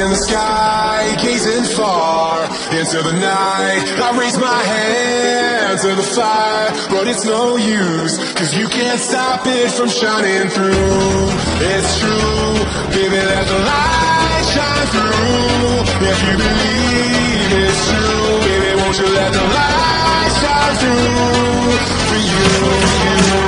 in the sky, gazing far into the night. I raise my hand to the fire, but it's no use, 'cause you can't stop it from shining through. It's true, baby, let the light shine through. If you believe it's true, baby, won't you let the light shine through for you.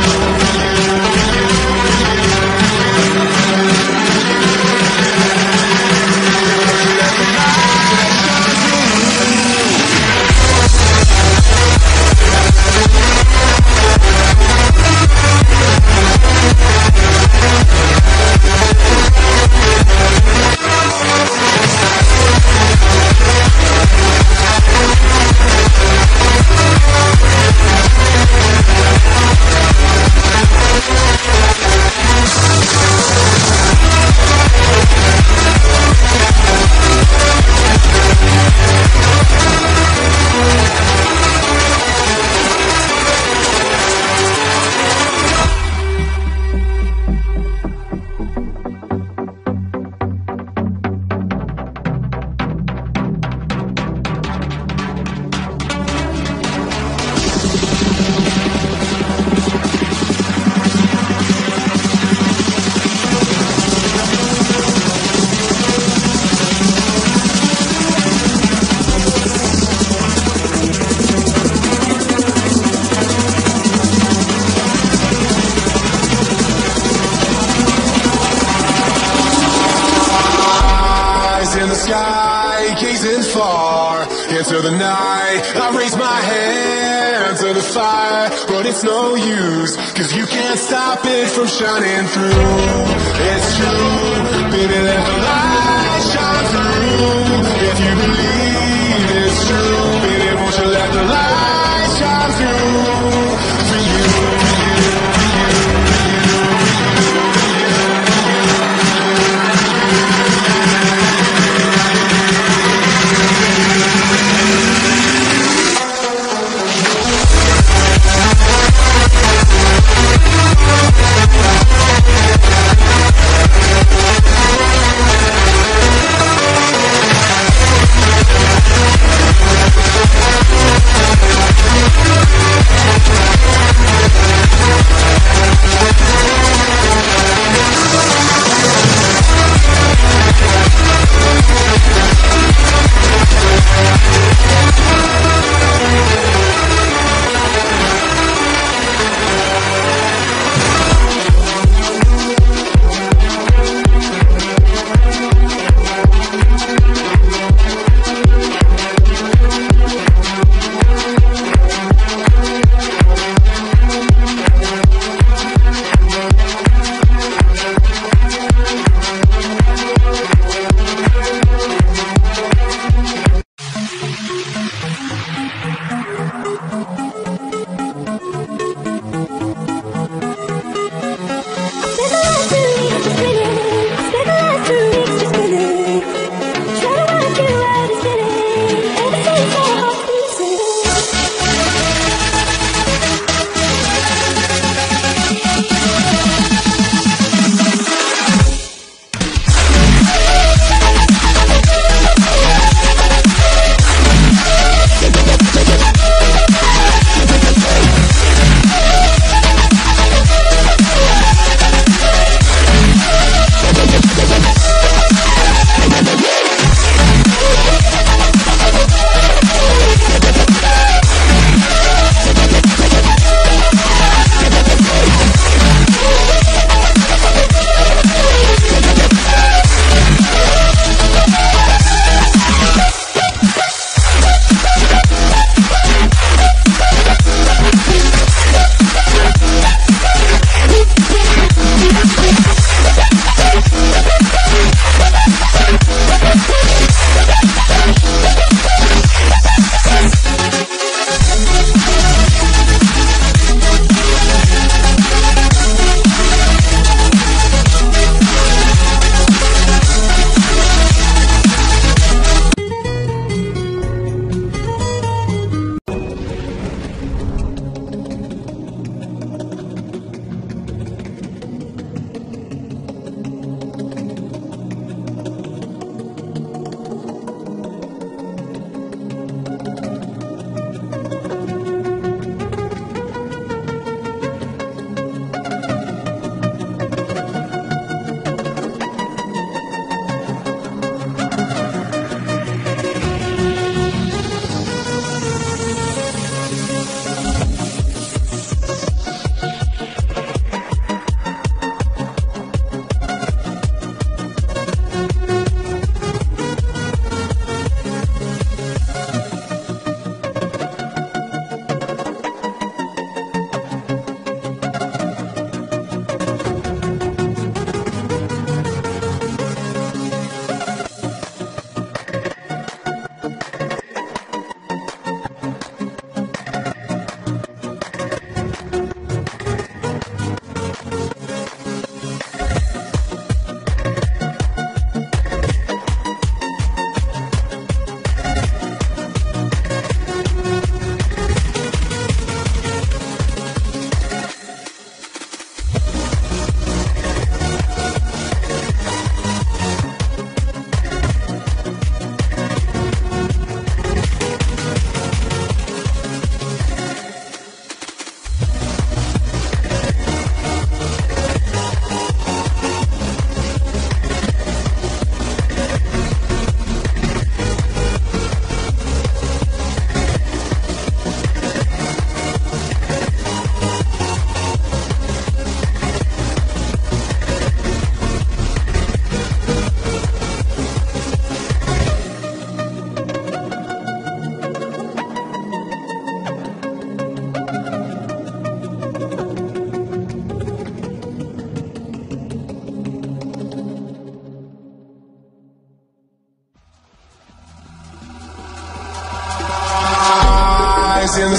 Gazing far into the night, I raise my hand to the fire, but it's no use, 'cause you can't stop it from shining through. It's true, baby, let the light shine through. If you believe it's true, baby, won't you let the light shine through for you.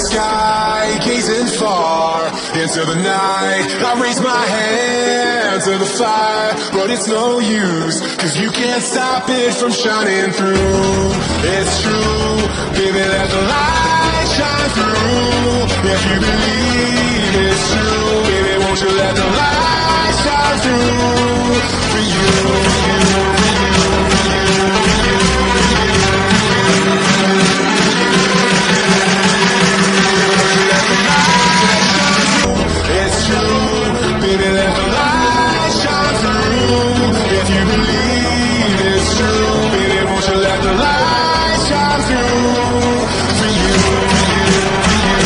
sky, gazing far into the night. I raise my hand to the fire, but it's no use, 'cause you can't stop it from shining through. It's true, baby, let the light shine through. If you believe it's true, baby, won't you let the light shine through for you, for you, for you, for you, for you. It's true, baby, let the light shine through. If you believe it's true, baby, won't you let the light shine through for you, for you, for you,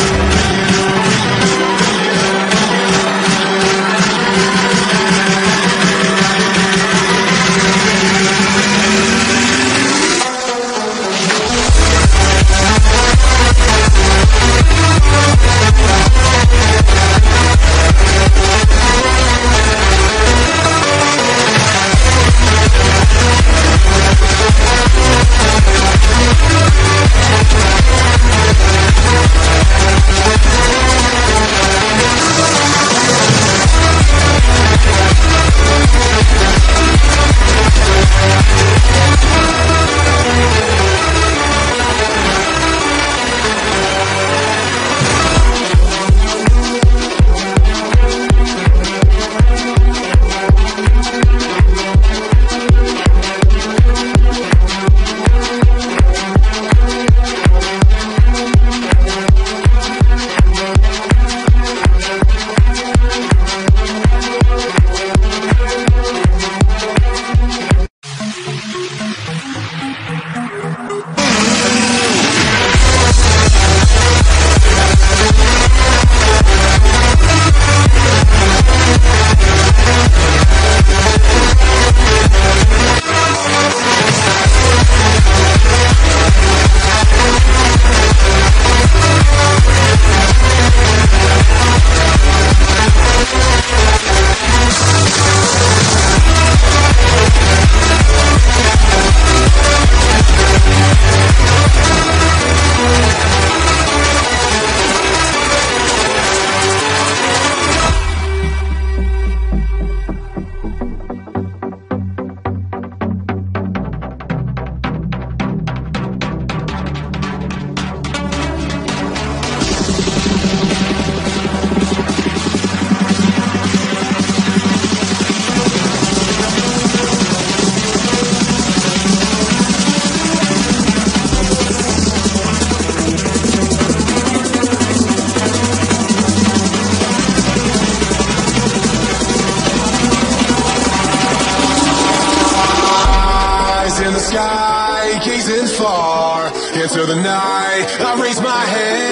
into the night. I raise my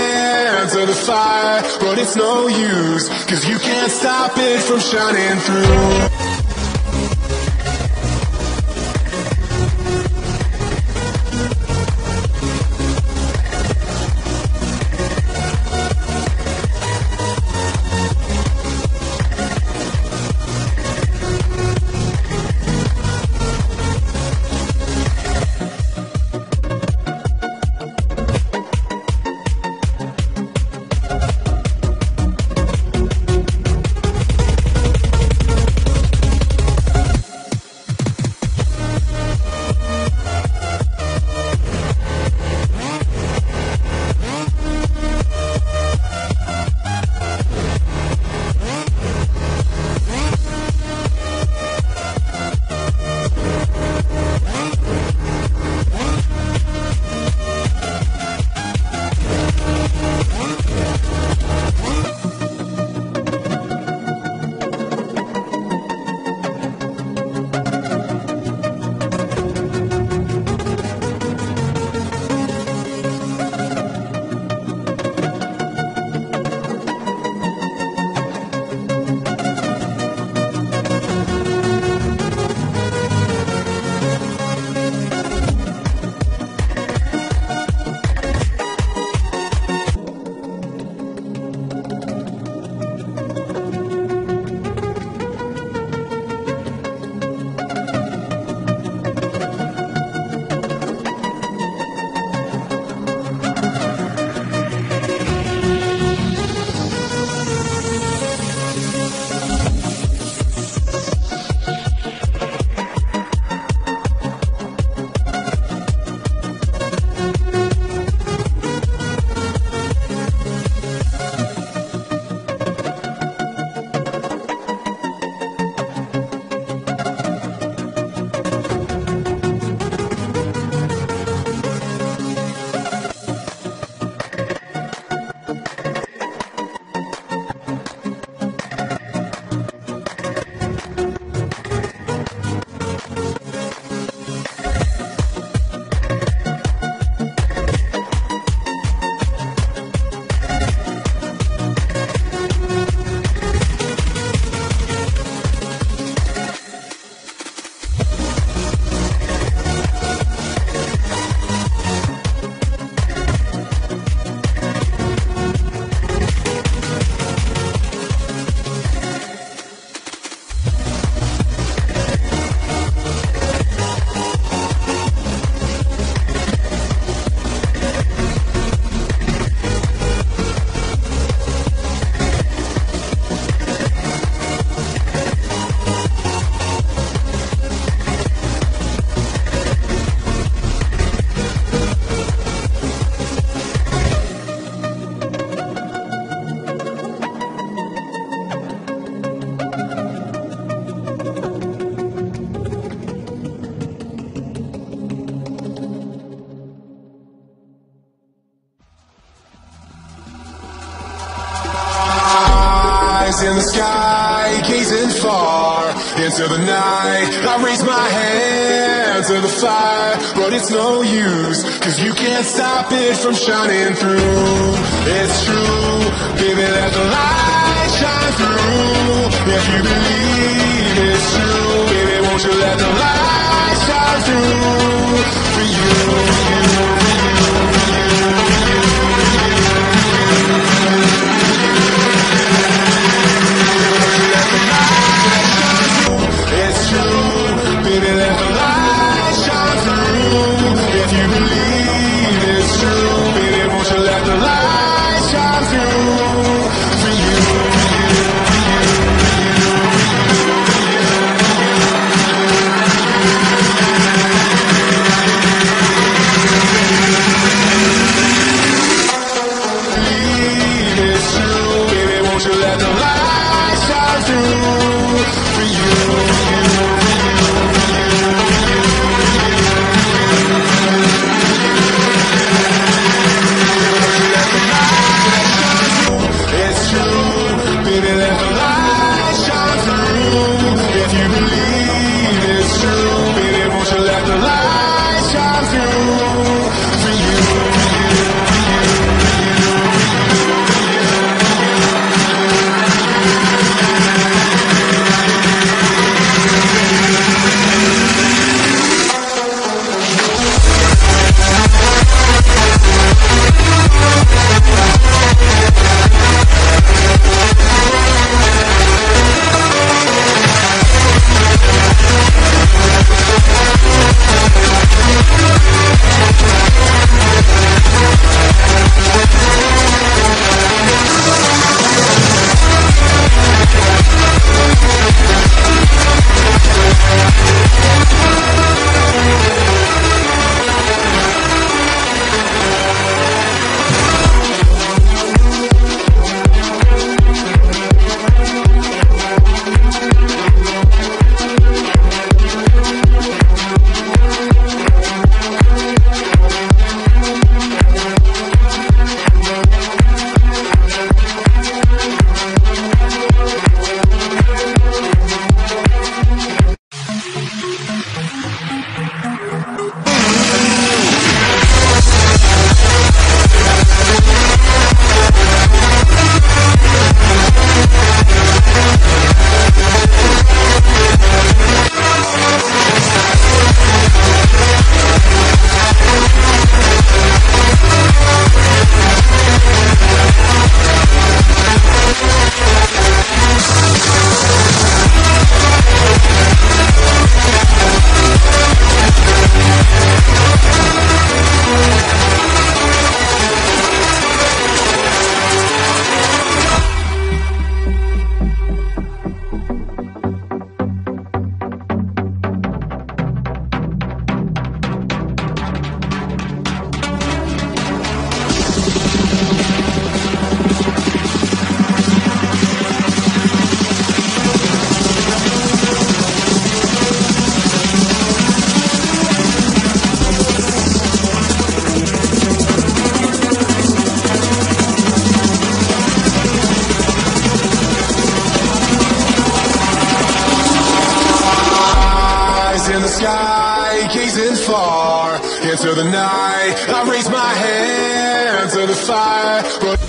hand to the fire, but it's no use, 'cause you can't stop it from shining through. in the sky, gazing far into the night. I raise my hand to the fire, but it's no use, 'cause you can't stop it from shining through. It's true, baby, let the light shine through. If you believe it's true, baby, won't you let the light shine through for you, It's true, baby, let the light shine through. If you believe it's true, baby, won't you let the light shine through for you. Believe it's true, baby, won't you let the light shine through for you. It's true, baby, let the light shine through. If you believe it's true, baby, won't you let the light shine through for you. In the sky, gazing far into the night. I raise my hand to the fire, but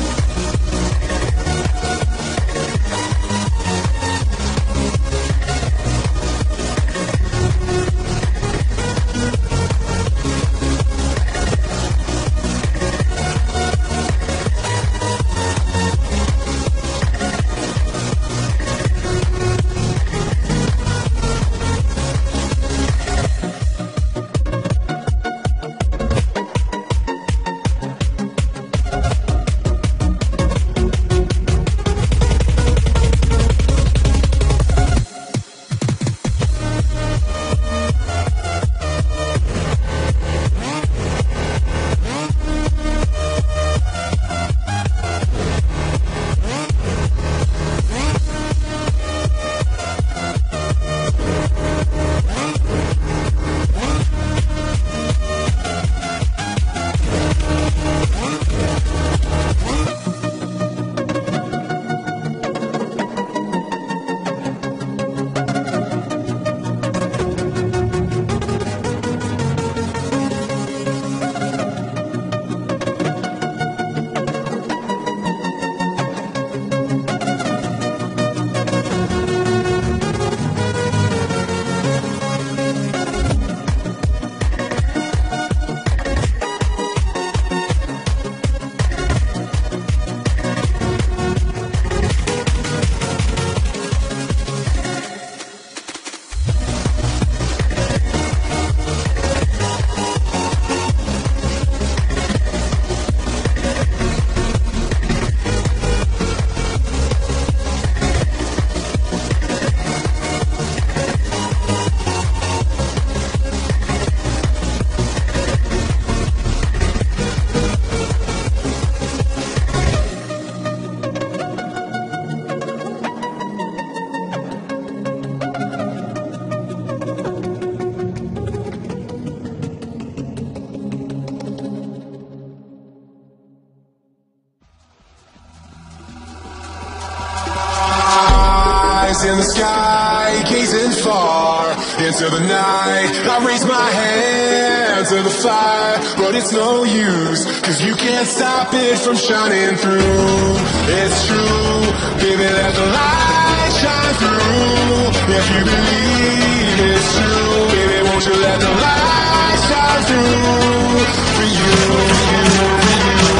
Eyes in the sky, gazing far into the night. I raise my hand to the fire, but it's no use, 'cause you can't stop it from shining through. It's true, baby, let the light shine through. If you believe it's true, baby, won't you let the light shine through for you, for you, for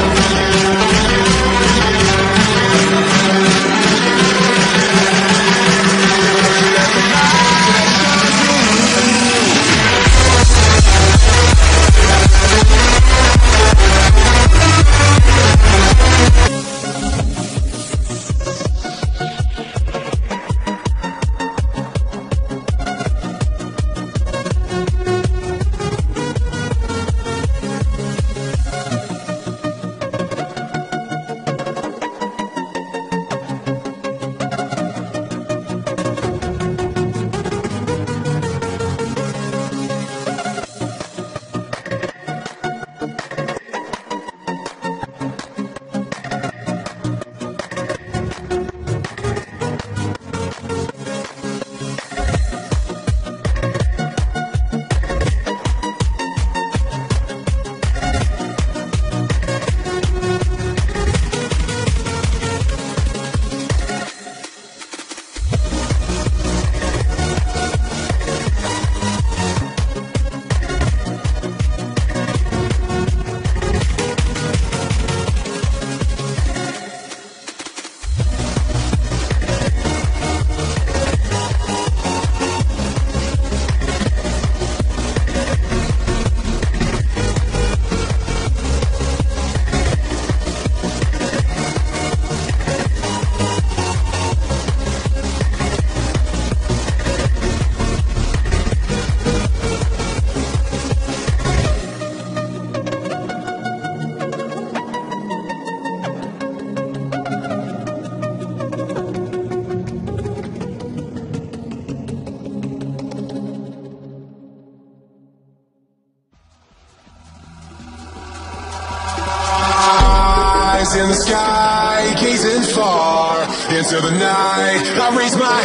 in the sky, gazing far into the night. I raise my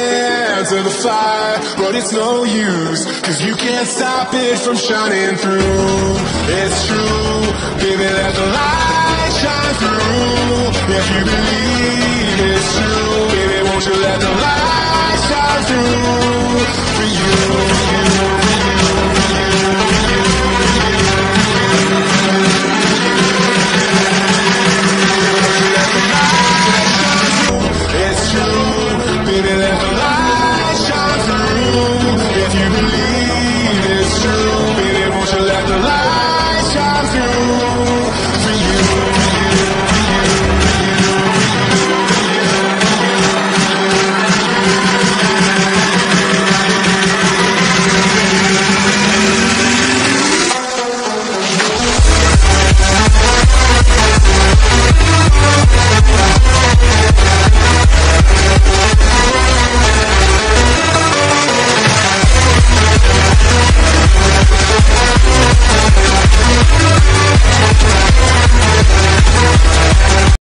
hand to the fire, but it's no use, 'cause you can't stop it from shining through. It's true, baby, let the light shine through. If you believe it's true, baby, won't you let the light shine through for you, for you.